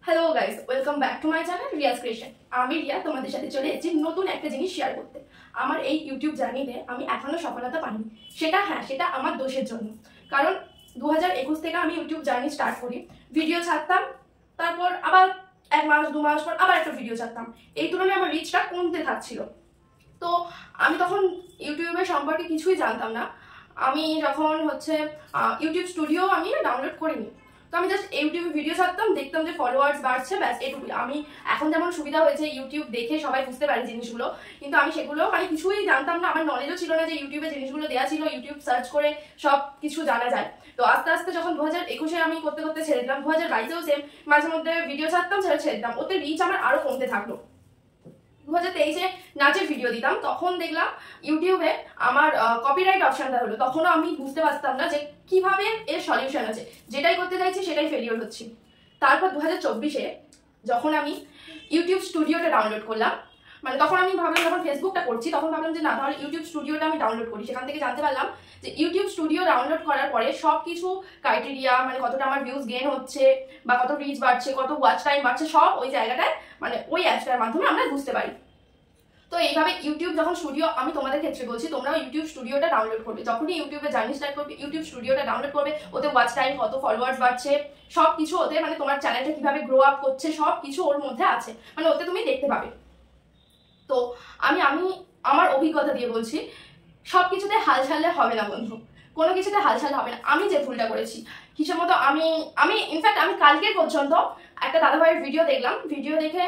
Hello guys, welcome back to my channel Riaz creation. আমি রিয়া তোমাদের সাথে চলে এসেছি নতুন একটা জিনিস শেয়ার করতে। আমার এই ইউটিউব জার্নিতে আমি এখনো সফলতা পাইনি, সেটা আমার দোষের জন্য। কারণ 2021 থেকে আমি ইউটিউব জার্নি স্টার্ট করি, ভিডিও ছাড়তাম, তারপর আবার 1 মাস 2 মাস পর আবার একটা ভিডিও ছাড়তাম। এই তুলনায় আমার রিচটা কমতে থাকছিল। তো আমি তখন ইউটিউবের সম্পর্কে কিছুই জানতাম না। আমি যখন ইউটিউব স্টুডিও আমি ডাউনলোড করিনি, তো আমি জাস্ট ইউটিউবে ভিডিও ছাড়তাম, দেখতাম যে ফলোয়ার্স বাড়ছে, ব্যাস এটুকুই। আমি এখন যেমন সুবিধা হয়েছে ইউটিউব দেখে সবাই বুঝতে পারে জিনিসগুলো, কিন্তু আমি সেগুলো কিছুই জানতাম না। আমার নলেজও ছিল না যে ইউটিউবে জিনিসগুলো দেওয়া ছিল, ইউটিউব সার্চ করে সব কিছু জানা যায়। তো আস্তে আস্তে যখন 2021-এ আমি করতে করতে ছেড়ে দিলাম, 2022-এও সেম মাঝে মধ্যে ভিডিও ছাড়তাম, ছেড়ে দিতাম, ওতে রিচ আমার আরো কমতে থাকলো। 2023-এ নাচের ভিডিও দিতাম, তখন দেখলাম ইউটিউবে আমার কপিরাইট অপশনটা হলো। তখনও আমি বুঝতে পারতাম না যে কিভাবে এর সলিউশন আছে, যেটাই করতে চাইছি সেটাই ফেলিওর হচ্ছে। তারপর 2024-এ যখন আমি ইউটিউব স্টুডিওটা ডাউনলোড করলাম, তখন আমি ভাবলাম, যখন ফেসবুকটা করছি তখন ভাবলাম যে না, তাহলে ইউটিউব স্টুডিওটা আমি ডাউনলোড করি। সেখান থেকে জানতে পারলাম যে ইউটিউব স্টুডিও ডাউনলোড করার পরে সব কিছু ক্রাইটেরিয়া, কতটা আমার ভিউজ গেইন হচ্ছে বা কত রিচ বাড়ছে, কত ওয়াচ টাইম বাড়ছে, সব ওই জায়গাটায় ওই অ্যাপসটার মাধ্যমে আমরা বুঝতে পারি। তো এইভাবে ইউটিউব যখন স্টুডিও, আমি তোমাদের ক্ষেত্রে বলছি, তোমরাও ইউটিউব স্টুডিওটা ডাউনলোড করবে। যখনই ইউটিউবে জার্নি স্টার্ট করবে, ইউটিউব স্টুডিওটা ডাউনলোড করবে, ওতে ওয়াচ টাইম, কত ফলোয়ার্স বাড়ছে, সব কিছু ওতে তোমার চ্যানেলটা কিভাবে গ্রো আপ করছে, সব কিছু ওর মধ্যে আছে, ওতে তুমি দেখতে পাবে। তো আমি আমার অভিজ্ঞতা দিয়ে বলছি, সব কিছুতে হাল ছাড়লে হবে না বন্ধু, কোনো কিছুতে হাল ছাড়লে হবে না। আমি যে ভুলটা করেছি হিসেব মতো, আমি ইনফ্যাক্ট আমি কালকে পর্যন্ত একটা দাদাভাইয়ের ভিডিও দেখলাম। ভিডিও দেখে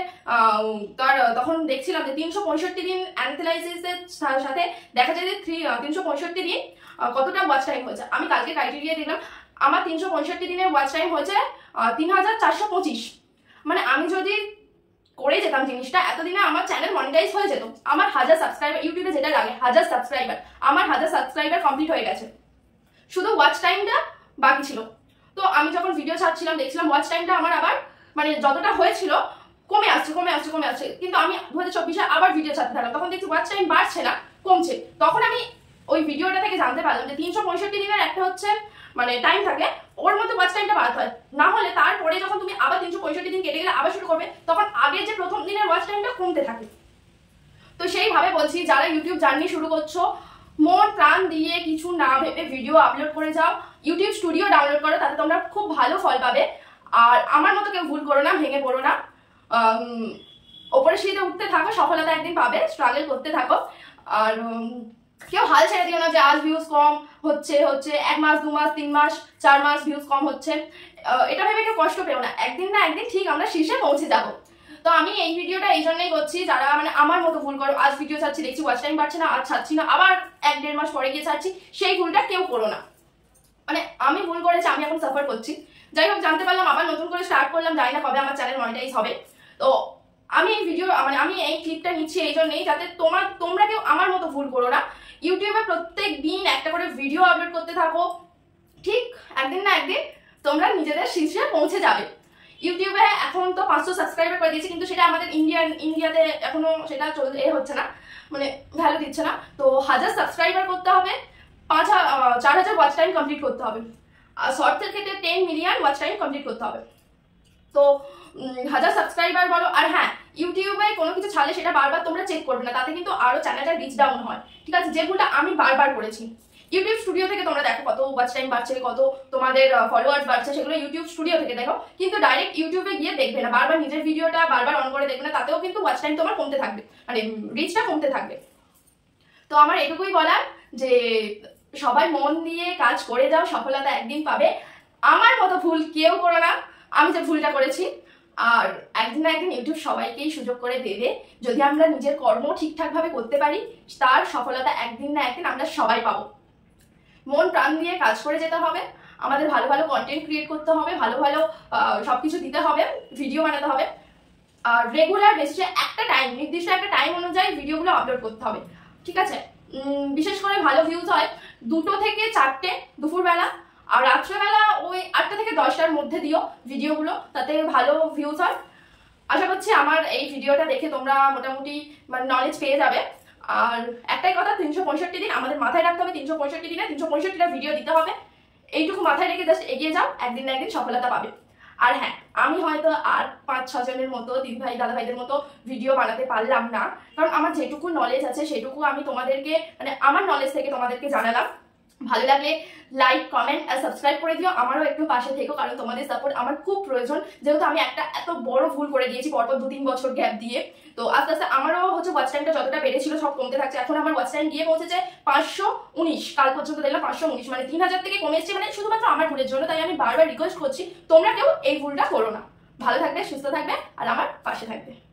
তখন দেখছিলাম যে 365 দিন অ্যানালাইসিসের সাথে দেখা যায় যে 365 দিন কতটা ওয়াচ টাইম হয়েছে। আমি কালকে ক্রাইটেরিয়া দেখলাম, আমার 365 দিনের ওয়াচ টাইম হয়েছে 3425। আমি যদি করে যেতাম জিনিসটা, এতদিনে আমার চ্যানেল মনিটাইজ হয়ে যেত। আমার 1000 সাবস্ক্রাইবার, ইউটিউবে যেটা লাগে 1000 সাবস্ক্রাইবার, আমার 1000 সাবস্ক্রাইবার কমপ্লিট হয়ে গেছে, শুধু ওয়াচ টাইমটা বাকি ছিল। তো আমি যখন ভিডিও ছাড়ছিলাম দেখছিলাম ওয়াচ টাইমটা আমার আবার যতটা হয়েছিল কমে আসছে। কিন্তু আমি 2024-এ আবার ভিডিও ছাড়তে থাকলাম, তখন দেখছি ওয়াচ টাইম বাড়ছে না, কমছে। তখন আমি ওই ভিডিওটা থেকে জানতে পারলাম যে 365 দিনের একটা টাইম থাকে, ওর মধ্যে ওয়াচ টাইমটা বাড়তে হয়। না হলে তারপরে যখন তুমি আবার 365 দিন কেটে গেলে আবার শুরু করবে, তখন আগের যে প্রথম দিনের ওয়াচ টাইমটা কমতে থাকে। তো সেইভাবে বলছি, যারা ইউটিউব জার্নি শুরু করছো, মন প্রাণ দিয়ে কিছু না ভেবে ভিডিও আপলোড করে যাও, ইউটিউব স্টুডিও ডাউনলোড করো, তাতে তোমরা খুব ভালো ফল পাবে। আর আমার মতো কেউ ভুল করো না, ভেঙে পড়ো না, ওপরে সিঁড়িতে উঠতে থাকো, সফলতা একদিন পাবে, স্ট্রাগল করতে থাকো। আর কেউ হাল ছেড়ে দিও না যে আজ ভিউজ কম হচ্ছে 1 মাস 2 মাস 3 মাস 4 মাস ভিউজ কম হচ্ছে, এটা ভেবে কেউ কষ্ট পেও না। একদিন না একদিন ঠিক আমরা শীর্ষে পৌঁছে যাবো। তো আমি এই ভিডিওটা এই জন্যই করছি, যারা আমার মতো ভুল করো, আজ ভিডিও ছাড়ছি, দেখছি ওয়াচ টাইম বাড়ছে না, আজ ছাড়ছি না, আবার 1-1.5 মাস পরে গিয়ে ছাড়ছি, সেই ভুলটা কেউ করো না। আমি ভুল করেছি, আমি এখন সাফার করছি। যাই হোক, জানতে পারলাম, আবার নতুন করে স্টার্ট করলাম, জানি না কবে আমার চ্যানেল মনিটাইজ হবে। তো আমি এই ভিডিও আমি এই ক্লিপটা নিচ্ছি এই জন্যই, যাতে তোমরা কেউ আমার মতো ভুল করো না। ইউটিউবে প্রত্যেক দিন একটা করে ভিডিও আপলোড করতে থাকো, ঠিক একদিন না একদিন তোমরা নিজেদের শীর্ষে পৌঁছে যাবে। ইউটিউবে এখন তো 500 সাবস্ক্রাইবার করে দিয়েছে, কিন্তু সেটা আমাদের ইন্ডিয়াতে এখনো সেটা হচ্ছে না, ভ্যালু দিচ্ছে না। তো 1000 সাবস্ক্রাইবার করতে হবে, 4000 ওয়াচ টাইম কমপ্লিট করতে হবে, আর শর্টসের ক্ষেত্রে 10 মিলিয়ন ওয়াচ টাইম কমপ্লিট করতে হবে। তো 1000 সাবস্ক্রাইবার বলো। আর হ্যাঁ, ইউটিউবে কোনো কিছু ছাড়লে সেটা বারবার তোমরা চেক করবে না, তাতে কিন্তু আরো চ্যানেলটা রিচ ডাউন হয়, ঠিক আছে? যে ভুলটা আমি বারবার করেছি। ইউটিউব স্টুডিও থেকে তোমরা দেখো কত ওয়াচ টাইম বাড়ছে, কত তোমাদের ফলোয়ার্স বাড়ছে, সেগুলো ইউটিউব স্টুডিও থেকে দেখো, কিন্তু ডাইরেক্ট ইউটিউবে গিয়ে দেখবে না, বারবার নিজের ভিডিওটা বারবার অন করে দেখবে না, তাতেও কিন্তু ওয়াচ টাইম তোমার কমতে থাকবে, রিচটা কমতে থাকবে। তো আমার এটুকুই বলার যে সবাই মন দিয়ে কাজ করে যাও, সফলতা একদিন পাবে। আমার মতো ভুল কেউ করো না, আমি যে ভুলটা করেছি। আর একদিন না একদিন ইউটিউব সবাইকেই সুযোগ করে দেবে, যদি আমরা নিজের কর্ম ঠিকঠাক ভাবে করতে পারি, তার সফলতা একদিন না একদিন আমরা সবাই পাবো। মন প্রাণ দিয়ে কাজ করে যেতে হবে, আমাদের ভালো ভালো কন্টেন্ট ক্রিয়েট করতে হবে, ভালো ভালো সবকিছু দিতে হবে, ভিডিও বানাতে হবে, আর রেগুলার বেসিসে নির্দিষ্ট একটা টাইম অনুযায়ী ভিডিওগুলো আপলোড করতে হবে, ঠিক আছে? বিশেষ করে ভালো ভিউজ হয় 2টো থেকে 4টে দুপুরবেলা, আর রাত্রেবেলা ওই 8টা থেকে 10টার মধ্যে দিও ভিডিওগুলো, তাতে ভালো ভিউজ হয়। আশা করছি আমার এই ভিডিওটা দেখে তোমরা মোটামুটি নলেজ পেয়ে যাবে। আর একটাই কথা, 365 দিন আমাদের মাথায় রাখতে হবে, 365 দিনে 365টা ভিডিও দিতে হবে। এইটুকু মাথায় রেখে জাস্ট এগিয়ে যাও, একদিন না একদিন সফলতা পাবে। আর হ্যাঁ, আমি হয়তো আর 5-6 জনের মতো দিদিভাই দাদা ভাইদের মতো ভিডিও বানাতে পারলাম না, কারণ আমার যেটুকু নলেজ আছে সেটুকু আমি তোমাদেরকে মানে আমার নলেজ থেকে তোমাদেরকে জানালাম। ভালো লাগলে লাইক কমেন্ট আর সাবস্ক্রাইব করে দিও, আমারও একটু পাশে থেকো, কারণ তোমাদের সাপোর্ট আমার খুব প্রয়োজন, যেহেতু আমি একটা এত বড় ভুল করে দিয়েছি পরপর 2-3 বছর গ্যাপ দিয়ে। তো আস্তে আস্তে আমারও হচ্ছে ওয়াচ টাইমটা যতটা বেড়েছিল সব কমতে থাকছে। এখন আমার ওয়াচ টাইম গিয়ে পৌঁছেছে 519, কাল পর্যন্ত দেখলাম 519, মানে 3000 থেকে কমে এসেছে, মানে শুধুমাত্র আমার ভুলের জন্য। তাই আমি বারবার রিকোয়েস্ট করছি তোমরা কেউ এই ভুলটা করো না। ভালো থাকবে, সুস্থ থাকবে আর আমার পাশে থাকবে।